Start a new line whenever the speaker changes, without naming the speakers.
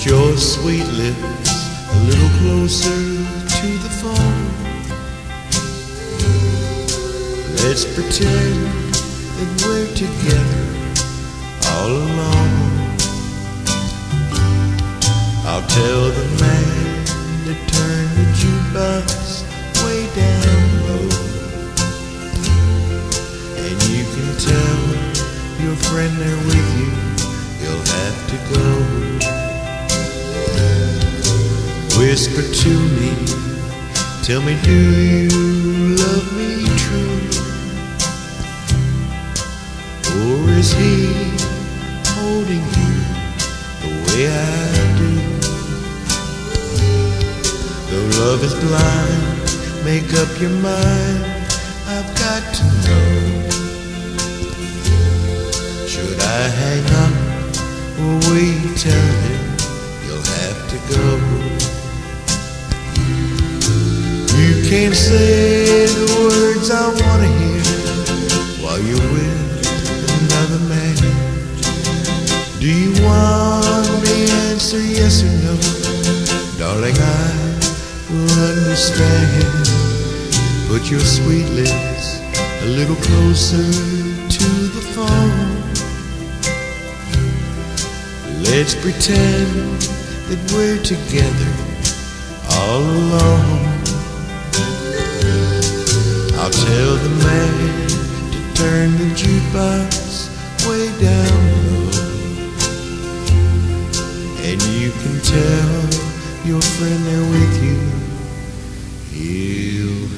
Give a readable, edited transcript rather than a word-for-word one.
your sweet lips a little closer to the phone. Let's pretend that we're together all alone. I'll tell the man to turn the jukebox way down low, and you can tell your friend there with you he'll have to go. Whisper to me, tell me, do you love me true? Or is he holding you the way I do? Though love is blind, make up your mind, I've got to know. Should I hang up or will you tell him you'll have to go? You can't say the words I want to hear while you're with another man. Do you want the answer, yes or no? Darling, I will understand. Put your sweet lips a little closer to the phone. Let's pretend that we're together all alone. I'll tell the man to turn the jukebox way down low, and you can tell your friend there with you he'll